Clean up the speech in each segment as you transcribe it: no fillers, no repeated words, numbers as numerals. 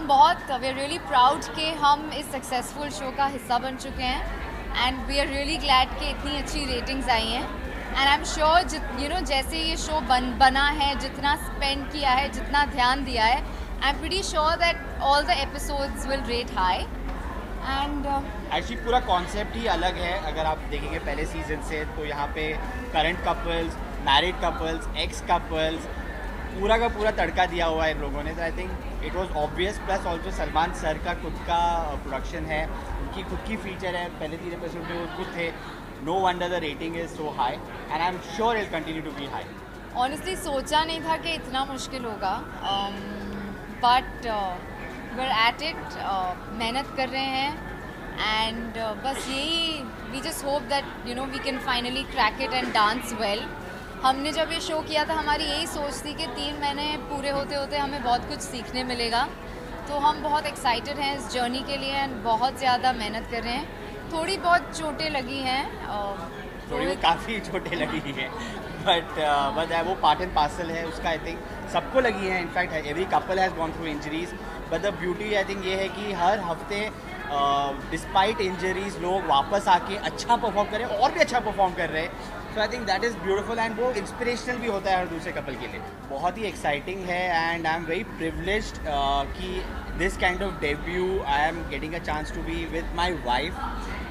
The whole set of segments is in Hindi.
बहुत वी आर रियली प्राउड कि हम इस सक्सेसफुल शो का हिस्सा बन चुके हैं and we are really glad कि इतनी अच्छी रेटिंग्स आई हैं एंड आई एम श्योर जैसे ये शो बना है, जितना स्पेंड किया है, जितना ध्यान दिया है, I am pretty sure that all the episodes will rate high and actually पूरा कॉन्सेप्ट ही अलग है। अगर आप देखेंगे पहले सीजन से तो यहाँ पे current couples, married couples, ex couples, पूरा का पूरा तड़का दिया हुआ है इन लोगों ने। तो I think it was obvious. Plus also Salman sir का खुद का प्रोडक्शन है, उनकी खुद की फीचर है। पहले 3 एपिसोड में वो खुद थे। No wonder the rating is so high and I am sure it continue to be high. Honestly सोचा नहीं था कि इतना मुश्किल होगा, but we are at it, मेहनत कर रहे हैं एंड बस यही we just hope that we can finally crack it and dance well. हमने जब ये शो किया था हमारी यही सोच थी कि 3 महीने पूरे होते होते हमें बहुत कुछ सीखने मिलेगा, तो हम बहुत एक्साइटेड हैं इस जर्नी के लिए एंड बहुत ज़्यादा मेहनत कर रहे हैं। थोड़ी बहुत चोटें लगी हैं, थोड़ी काफ़ी चोटें लगी हैं, बट वो पार्ट एंड पार्सल है उसका। आई थिंक सबको लगी है, in fact every couple has gone through injuries, but the beauty I think ये है कि हर हफ्ते डिस्पाइट इंजरीज लोग वापस आके अच्छा परफॉर्म करें और भी अच्छा परफॉर्म कर रहे हैं। So I think that is beautiful and वो इंस्पिरेशनल भी होता है हर दूसरे कपल के लिए। बहुत ही एक्साइटिंग है and I am very privileged कि this kind of debut I am getting a chance to be with my wife.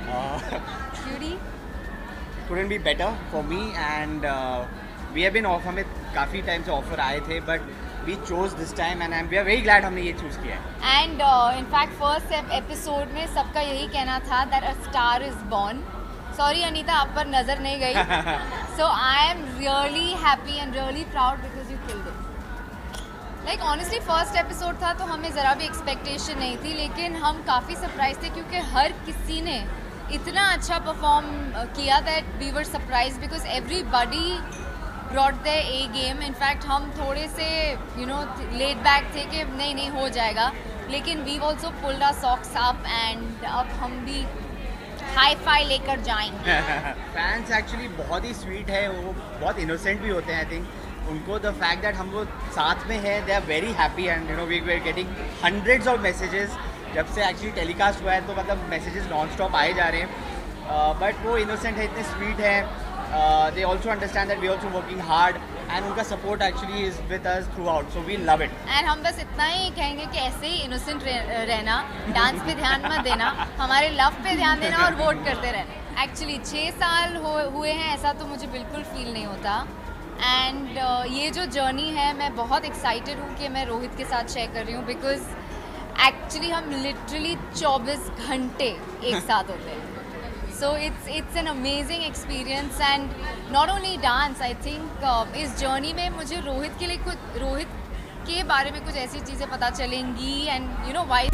couldn't be better for me and we have been off, हमें काफ़ी टाइम से ऑफर आए थे but we chose this time and we are very glad हमने ये चूज़ किया है। एंड इनफैक्ट फर्स्ट एपिसोड में सबका यही कहना था that a star is born. Sorry Anita, आप पर नज़र नहीं गई। So I am really happy and really proud because you killed it. Like honestly first episode था तो हमें ज़रा भी एक्सपेक्टेशन नहीं थी, लेकिन हम काफ़ी सरप्राइज थे क्योंकि हर किसी ने इतना अच्छा परफॉर्म किया that we were surprise because everybody brought the A game. In fact हम थोड़े से लेट बैक थे कि नहीं हो जाएगा, लेकिन we also pulled our socks up and अब हम भी हाई फाई लेकर जाएंगे। फैंस एक्चुअली बहुत ही स्वीट है, वो बहुत इनोसेंट भी होते हैं। आई थिंक उनको द फैक्ट दैट हम लोग साथ में हैं, they are very happy and we are getting hundreds of messages. जब से एक्चुअली टेलीकास्ट हुआ है तो मतलब मैसेजेस नॉन स्टॉप आए जा रहे हैं, बट वो इनोसेंट है, इतने स्वीट है। They also understand that we also working hard and उनका support actually is with us throughout, so we love it. And हम बस इतना ही कहेंगे कि ऐसे ही इनोसेंट रहना, डांस पे ध्यान मत देना, हमारे लव पे ध्यान देना और वोट करते रहना। एक्चुअली 6 साल हुए हैं ऐसा तो मुझे बिल्कुल फील नहीं होता एंड ये जो जर्नी है मैं बहुत एक्साइटेड हूँ कि मैं रोहित के साथ शेयर कर रही हूँ बिकॉज एक्चुअली हम लिटरली 24 घंटे एक साथ होते हैं। So it's an amazing experience and not only dance. I think इस जर्नी में मुझे रोहित के बारे में कुछ ऐसी चीज़ें पता चलेंगी एंड वाई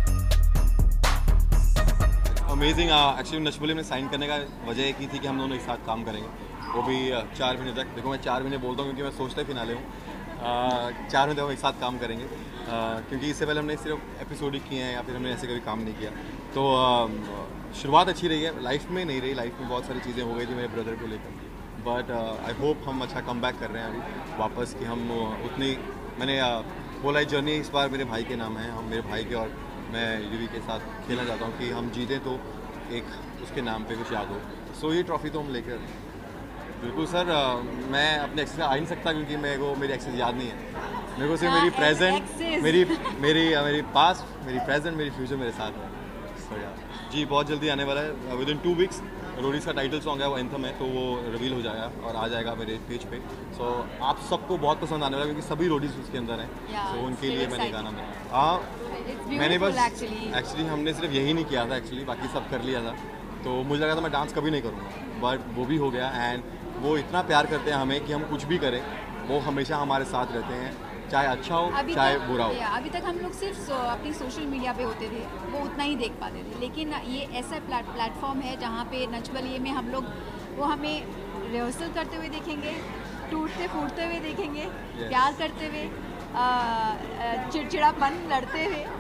अमेजिंग। एक्चुअली नशबुली में साइन करने का वजह एक ही थी कि हम दोनों एक साथ काम करेंगे, वो भी 4 महीने तक। देखो मैं 4 महीने बोलता हूँ क्योंकि मैं सोचते फिनाले हूँ, 4 महीने तक हम एक साथ काम करेंगे क्योंकि इससे पहले हमने सिर्फ एपिसोड ही किए हैं या फिर हमने ऐसे कभी काम नहीं किया। तो शुरुआत अच्छी रही है, लाइफ में नहीं रही, लाइफ में बहुत सारी चीज़ें हो गई थी मेरे ब्रदर को लेकर, बट आई होप हम अच्छा कम बैक कर रहे हैं अभी वापस कि हम उतनी मैंने बोला है जर्नी इस बार मेरे भाई के नाम है, हम मेरे भाई के और मैं यूवी के साथ खेलना चाहता हूँ कि हम जीतें तो एक उसके नाम पे कुछ याद हो। सो ये ट्रॉफी तो हम लेकर बिल्कुल सर। मैं अपने एक्सेस आ ही नहीं सकता क्योंकि मेरे को मेरी एक्सेस याद नहीं है। मेरे को सिर्फ मेरी प्रेजेंट मेरी पास्ट, मेरी प्रेजेंट, मेरी फ्यूचर मेरे साथ है। सो यार जी बहुत जल्दी आने वाला है, विद इन 2 वीक्स रोडीज़ का टाइटल सॉन्ग है, वो एंथम है, तो वो रिवील हो जाएगा और आ जाएगा मेरे पेज पे। सो आप सबको बहुत पसंद आने वाला है क्योंकि सभी रोडीज़ उसके अंदर हैं। सो उनके लिए मैंने गाना बनाया। हाँ मैंने बस एक्चुअली हमने सिर्फ यही नहीं किया था, एक्चुअली बाकी सब कर लिया था। तो मुझे लगा था मैं डांस कभी नहीं करूँगा, बट वो भी हो गया एंड वो इतना प्यार करते हैं हमें कि हम कुछ भी करें वो हमेशा हमारे साथ रहते हैं, चाहे अच्छा हो चाहे बुरा हो। अभी तक हम लोग सिर्फ अपनी सोशल मीडिया पे होते थे, वो उतना ही देख पाते थे, लेकिन ये ऐसा प्लेटफॉर्म है जहाँ पे नच बलिए में हम लोग वो हमें रिहर्सल करते हुए देखेंगे, टूटते फूटते हुए देखेंगे, प्यार करते हुए, चिड़चिड़ापन लड़ते हुए,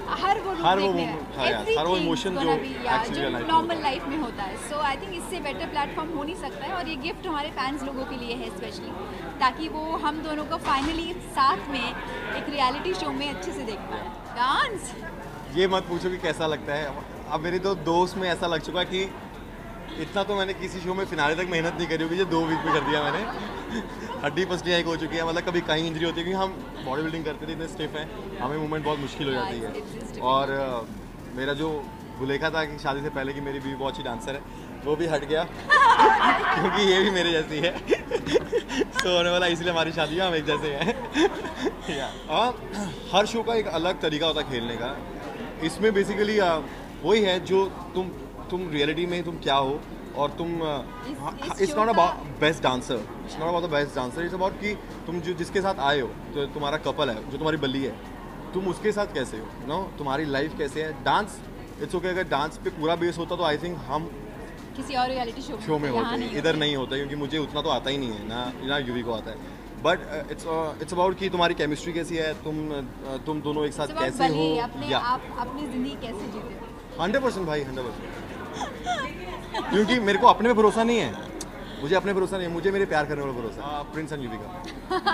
हर वो हर वो देखने हाँ यार, हर वो इमोशन जो actually जो real life में नॉर्मल होता है। लाइफ में होता है। सो आई थिंक इससे बेटर प्लेटफॉर्म हो नहीं सकता है, और ये गिफ्ट हमारे फैंस लोगों के लिए है स्पेशली, ताकि वो हम दोनों को फाइनली साथ में एक रियलिटी शो में अच्छे से देख पाए। डांस ये मत पूछो कि कैसा लगता है। अब मेरी तो दोस्त में ऐसा लग चुका कि इतना तो मैंने किसी शो में फिनाले तक मेहनत नहीं करी होगी, जो 2 वीक में कर दिया मैंने। हड्डी पसलियाँ एक हो चुकी है, मतलब कभी कहीं इंजरी होती है, क्योंकि हम बॉडी बिल्डिंग करते थे, इतने स्टिफ हैं, हमें मूवमेंट बहुत मुश्किल हो जाती है। और मेरा जो भुलेखा था कि शादी से पहले की मेरी भी बहुत अच्छी डांसर है, वो भी हट गया क्योंकि ये भी मेरे जैसी है। तो होने वाला, इसलिए हमारी शादी हम एक जैसे हैं। और हर शो का एक अलग तरीका होता है खेलने का। इसमें बेसिकली वही है जो तुम रियलिटी में तुम क्या हो, और तुम it's not about best dancer, it's not about the best dancer, it's about कि तुम जो जिसके साथ आए हो, तो तुम्हारा कपल है, जो तुम्हारी बल्ली है, तुम उसके साथ कैसे हो, नो तुम्हारी लाइफ कैसे है। डांस इट्स ओके, अगर डांस पे पूरा बेस होता तो आई थिंक हम किसी और रियलिटी शो में होते, इधर नहीं होता, क्योंकि मुझे उतना तो आता ही नहीं है, ना यूवी को आता है। बट इट्स अबाउट कि तुम्हारी केमिस्ट्री कैसी है, तुम दोनों एक साथ कैसे हो, या आप अपनी जिंदगी कैसे जीते हो। 100% भाई, 100%। क्योंकि मेरे को अपने पे भरोसा नहीं है, मुझे अपने भरोसा नहीं है, मुझे मेरे प्यार करने वाला भरोसा है, प्रिंस एंड यूवी का।